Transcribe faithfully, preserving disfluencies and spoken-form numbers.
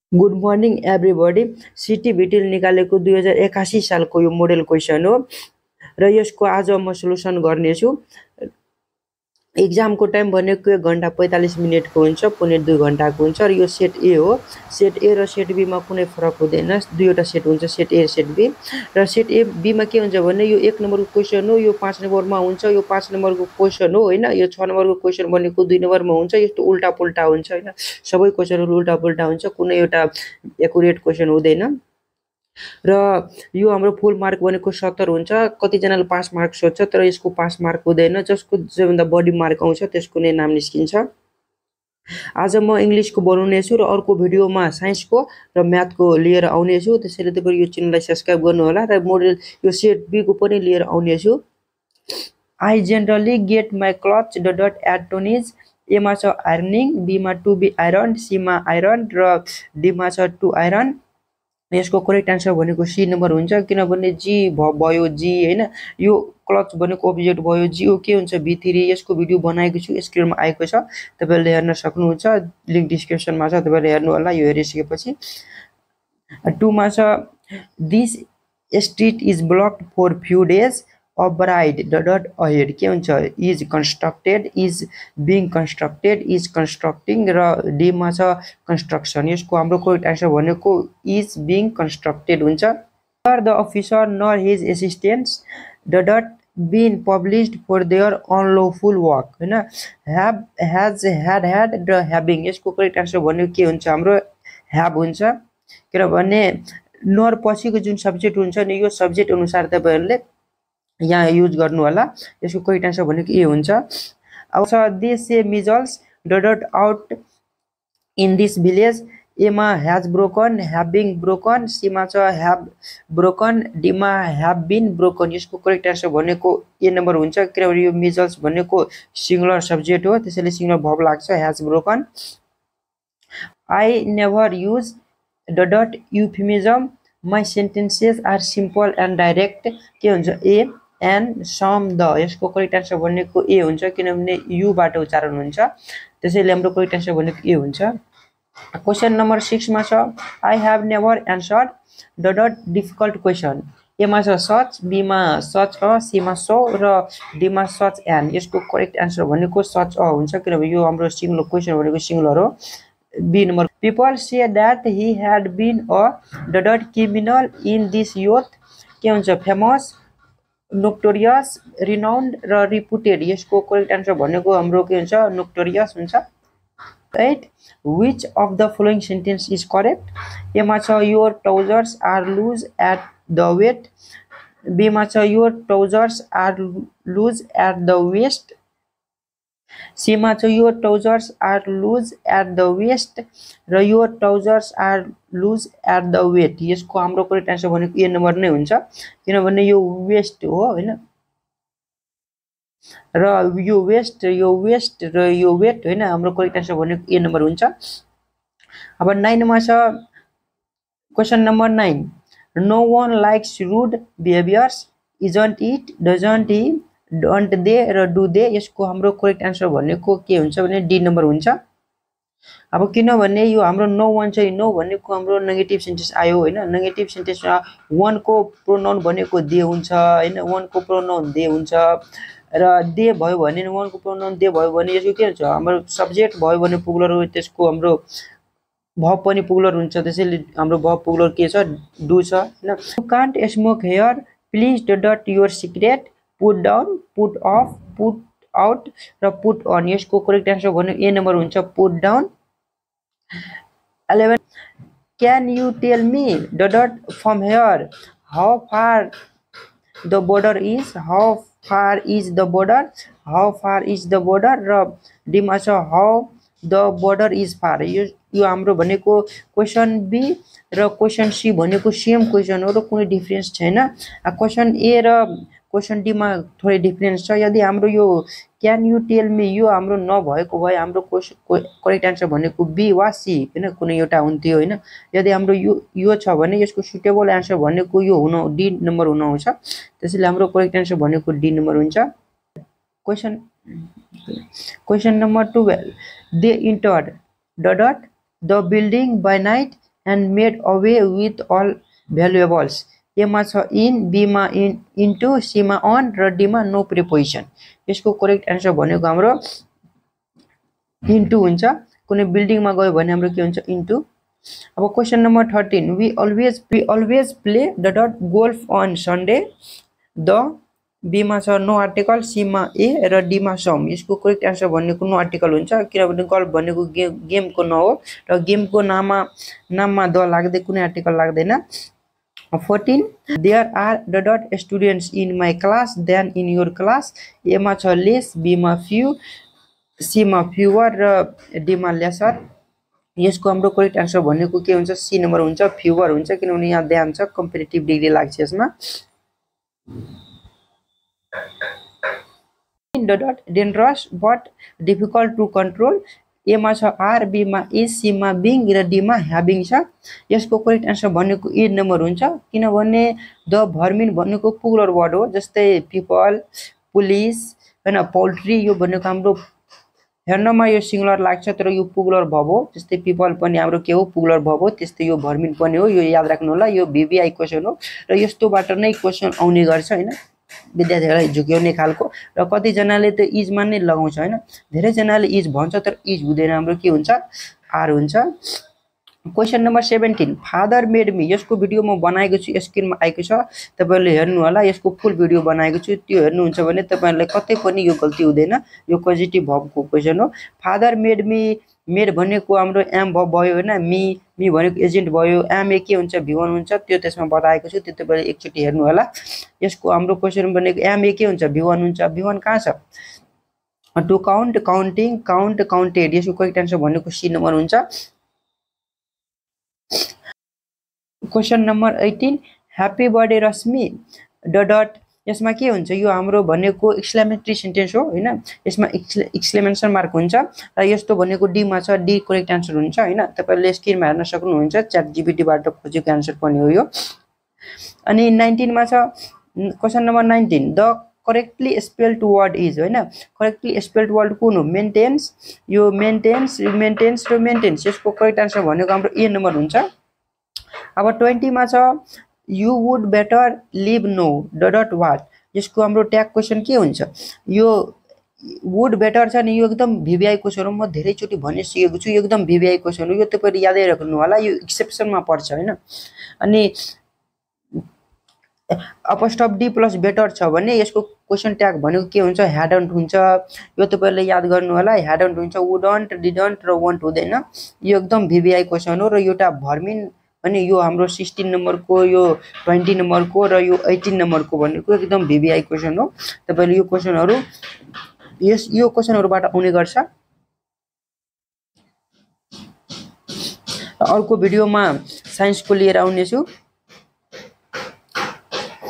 Good morning everybody. सिटी भिटिल निकालेको दुई हजार एकासी सालको यो मोडल क्वेसन हो र यसको आज म सोल्युसन गर्नेछु। एक्जामको टाइम भनेको एक घन्टा पैँतालिस मिनटको हुन्छ, पुणे दुई घन्टाको हुन्छ र यो सेट ए हो। सेट ए र सेट बीमा कुनै फरक हुँदैन, दुईवटा सेट हुन्छ, सेट ए र सेट बी। र सेट ए बीमा के हुन्छ भने यो एक नम्बरको क्वेसन हो, यो पाँच नम्बरमा हुन्छ, यो पाँच नम्बरको क्वेसन हो होइन। यो छ नम्बरको क्वेसन भनेको दुई नम्बरमा हुन्छ, यस्तो उल्टा पुल्टा हुन्छ होइन। सबै क्वेसनहरू उल्टा पुल्टा हुन्छ, कुनै एउटा एकुरेट क्वेसन हुँदैन। र यो हाम्रो फुल मार्क भनेको सत्तर हुन्छ। कतिजनाले पास मार्क सोध्छ तर यसको पास मार्क हुँदैन, जसको सबैभन्दा बढी मार्क आउँछ त्यसको नै नाम निस्किन्छ। आज म इङ्ग्लिसको बनाउनेछु र अर्को भिडियोमा साइन्सको र म्याथको लिएर आउनेछु, त्यसैले तपाईँ यो च्यानललाई सब्सक्राइब गर्नुहोला र मोडल यो सेट बीको पनि लिएर आउनेछु। I generally get my clutch the dot at Tony's. एमा छ आयरनिङ, बीमा टु बी आइरन, सीमा आइरन र डीमा छ टु आइरन। यसको करेक्ट आन्सर भनेको सी नम्बर हुन्छ, किनभने जी भयो जी होइन। यो क्लच भनेको अब्जेक्ट भयो, जिओ के हुन्छ भी थ्री। यसको भिडियो बनाएको छु, स्क्रिनमा आएको छ, तपाईँले हेर्न सक्नुहुन्छ, लिङ्क डिस्क्रिप्सनमा छ, तपाईँले हेर्नु होला यो हेरिसकेपछि। टुमा छ this street is blocked for few days, a bridge the dot ahead के हुन्छ is constructed, is being constructed, is constructing र डीमा छ कन्स्ट्रक्सन। यसको हाम्रो करेक्ट आन्सर भनेको इज बिङ कन्स्ट्रक्टेड हुन्छ। The officer nor his assistants the dot been punished for their unlawful work होइन। ह्याभ, हेज, ह्याड, ह्याड र ह्याभिङ। यसको करेक्ट आन्सर भनेको के हुन्छ हाम्रो ह्याभ हुन्छ, किनभने नर पछिको जुन सब्जेक्ट हुन्छ नि यो सब्जेक्ट अनुसार तपाईँहरूले यहाँ युज गर्नु होला। यसको करेक्ट आन्सर भनेको ए हुन्छ। अब छ they say measles the dot out in this village. एमा ह्याज ब्रोकन, ह्याभिङ ब्रोकन, सीमा छ ह्याभ ब्रोकन, डीमा ह्याभ बिन ब्रोकन। यसको करेक्ट आन्सर भनेको ए नम्बर हुन्छ, किनभने यो मिजल्स भनेको सिङ्गुलर सब्जेक्ट हो, त्यसैले सिङ्गुलर भर्ब लाग्छ, has broken. I never use the dot euphemism, my sentences are simple and direct के हुन्छ ए एन्ड सम द। यसको करेक्ट आन्सर भनेको ए हुन्छ, किनभने युबाट उच्चारण हुन्छ, त्यसैले हाम्रो करेक्ट आन्सर भनेको ए हुन्छ। क्वेसन नम्बर सिक्समा छ I have never answered the dot difficult question. एमा छ सच, बीमा सच अ, सीमा सो र डीमा सच एन। यसको करेक्ट आन्सर भनेको सच अ हुन्छ, किनभने यो हाम्रो सिङ्गुलर क्वेसन भनेको सिङ्गुलर हो। B number people say that he had been a the dot criminal in this youth के हुन्छ फेमस, नोक्टोरियस, रिनाउन्ड र रिपुटेड। यसको करेक्ट आन्सर भनेको हाम्रो के हुन्छ नोक्टोरियस हुन्छ। Right, which of the following sentence is correct. एमा छ your trousers are loose at the weight, बीमा छ your trousers are loose at the waist, सीमा छ your trousers are loose at the waist र your trousers are loose at the weight. यसको हाम्रो correct answer भनेको ए नम्बर नै हुन्छ, किनभने यो वेस्ट हो होइन, र यो वेस्ट यो वेस्ट र यो वेट होइन। हाम्रो करेक्ट आन्सर भनेको ए नम्बर हुन्छ। अब नाइनमा छ question number nine, no one likes rude behaviours, isn't it, doesn't he, don't they र डु दे। यसको हाम्रो करेक्ट आन्सर भनेको के हुन्छ भने डी नम्बर हुन्छ। अब किनभने यो हाम्रो नो वान चाहिँ नो भनेको हाम्रो नेगेटिभ सेन्टेन्स आयो होइन। नेगेटिभ सेन्टेन्समा वानको प्रोनाउन भनेको दे हुन्छ होइन, वानको प्रोनाउन दे हुन्छ र दे भयो भने वानको प्रोनाउन दे भयो भने यसको के हुन्छ हाम्रो सब्जेक्ट भयो भने पुगुलर हो, त्यसको हाम्रो भर्ब पनि पुगुलर हुन्छ, त्यसैले हाम्रो भर्ब पुगुलर के छ डु छ होइन। You can't smoke here, please the dot your cigarette, put down, put off, put out र पुट अन। यसको करेक्ट आन्सर भने ए नम्बर हुन्छ put down. Eleven, can you tell me the dot from here how far the border is, how far is the border, how far is the border र डीमा छ how the border is far. यो यो हाम्रो भनेको question B र question C भनेको same question हो र कुनै डिफ्रेन्स छैन। क्वेसन ए र क्वेसन डीमा थोरै डिफ्रेन्स छ। यदि हाम्रो यो क्यान यु टेल मी यो हाम्रो नभएको भए हाम्रो क्वेसन करेक्ट आन्सर भनेको बी वा सी होइन, कुनै एउटा हुन्थ्यो होइन। यदि हाम्रो यो यो छ भने यसको सुटेबल आन्सर भनेको यो हुन डी नम्बर हुनुहुन्छ, त्यसैले हाम्रो करेक्ट आन्सर भनेको डी नम्बर हुन्छ। Question question number twelve, they entered the dot the building by night, and made away with all valuables. एमा छ इन, बीमा इन इन्टु, सीमा अन र डीमा नो प्रिपोजिसन। यसको करेक्ट एन्सर भनेको हाम्रो इन्टु हुन्छ। कुनै बिल्डिङमा गयो भने हाम्रो के हुन्छ इन्टु। अब question number thirteen we always we always play the dot golf on Sunday. The बीमा छ नो आर्टिकल, सीमा ए र डीमा सम। यसको करेक्ट एन्सर भनेको नो आर्टिकल हुन्छ, किनभने गल्फ भनेको गेम गेमको नाम हो र गेमको नाममा नाममा द लाग्दै कुनै आर्टिकल लाग्दैन। Fourteen there are the dot students in my class than in your class. एमा छ लेस, बीमा फ्यु, सीमा फ्युवर र डीमा लेसर। यसको हाम्रो करेक्ट एन्सर भनेको के हुन्छ सी नम्बर हुन्छ, फ्युवर हुन्छ, किनभने यहाँ ध्यान छ कम्पिटेटिभ डिग्री लाग्छ यसमा। The dot dangerous but difficult to control. एमा छ आर, बीमा इज, सीमा बिङ र डीमा ह्याभिङ छ। यसको करेक्ट एन्सर भनेको ए नम्बर हुन्छ, किनभने द भर्मिन भनेको पुलर वर्ड हो, जस्तै पिपल, पुलिस होइन, पोल्ट्री, यो भनेको हाम्रो हेर्नमा यो सिंगुलर लाग्छ तर यो पुगुलर भर्ब हो। जस्तै पिपल पनि हाम्रो के हो पुगुलर भर्ब हो, त्यस्तै यो भर्मिन पनि हो। यो याद राख्नु होला, यो भिभिआई क्वेसन हो र यस्तोबाट नै क्वेसन आउने गर्छ होइन, विद्यार्थीहरूलाई झुक्याउने खालको। र कतिजनाले त इजमा नै लगाउँछ होइन, धेरैजनाले इज भन्छ तर इज हुँदैन, हाम्रो के हुन्छ आर हुन्छ। Question number seventeen father made me. यसको भिडियो म बनाएको छु, स्क्रिनमा आएको छ, तपाईँहरूले हेर्नु होला। यसको फुल भिडियो बनाएको छु, त्यो हेर्नुहुन्छ भने तपाईँहरूलाई कतै पनि यो गल्ती हुँदैन। यो पोजिटिभ भर्बको क्वेसन हो। फादर मेड मी, मेड भनेको हाम्रो एम भर्ब भयो होइन, मी मी भनेको एजेन्ट भयो, एम ए के हुन्छ भी वान हुन्छ, त्यो त्यसमा बताएको छु, त्यो तपाईँले एकचोटि हेर्नु होला। यसको हाम्रो क्वेसन भनेको एम ए के हुन्छ भी वान हुन्छ, भी वान कहाँ छ to count, counting, count, counted. यसको करेक्ट एन्सर भनेको सी नम्बर हुन्छ। Question number eighteen happy birthday Rashmi the dot. यसमा के हुन्छ यो हाम्रो भनेको एक्सक्लेमेटरी सेन्टेन्स हो होइन, यसमा एक्सक्लेमेसन मार्क हुन्छ र यस्तो भनेको डीमा छ, डी करेक्ट एन्सर हुन्छ होइन। तपाईँले स्क्रिनमा हेर्न सक्नुहुन्छ, च्याट जिपिटीबाट खोजेको एन्सर पनि हो यो। अनि नाइन्टिनमा छ question number nineteen the correctly spelled word is होइन, करेक्टली स्पेल्ड वर्ड कुन हो मेन्टेन्स। यो मेन्टेन्स, मेन्टेन्स र मेन्टेन्स। यसको करेक्ट एन्सर भनेको हाम्रो ए नम्बर हुन्छ। अब ट्वेन्टीमा छ you would better leave no the dot what. यसको हाम्रो ट्याग क्वेसन के हुन्छ, यो वुड बेटर छ नि, यो एकदम भिभिआई क्वेसन हो, म धेरैचोटि भनिसकेको छु, यो एकदम भिभिआई क्वेसन हो, यो तपाईँले यादै राख्नु होला, यो एक्सेप्सनमा पर्छ होइन। अनि अपस्टप डी प्लस बेटर छ भने यसको क्वेसन ट्याग भनेको के हुन्छ ह्याडन्ट हुन्छ। यो तपाईँले याद गर्नु होला, ह्याडन्ट हुन्छ, वुडन्ट, डिडन्ट र वन्ट हुँदैन। यो एकदम भिभिआई क्वेसन हो र एउटा भर्मिन अनि यो हाम्रो सिक्सटीन नम्बरको, यो ट्वेन्टी नम्बरको र यो एटिन नम्बरको भनेको एकदम भिभिआई क्वेसन हो। तपाईँले यो क्वेसनहरू यस यो क्वेसनहरूबाट आउने गर्छ। अर्को भिडियोमा साइन्सको लिएर आउनेछु।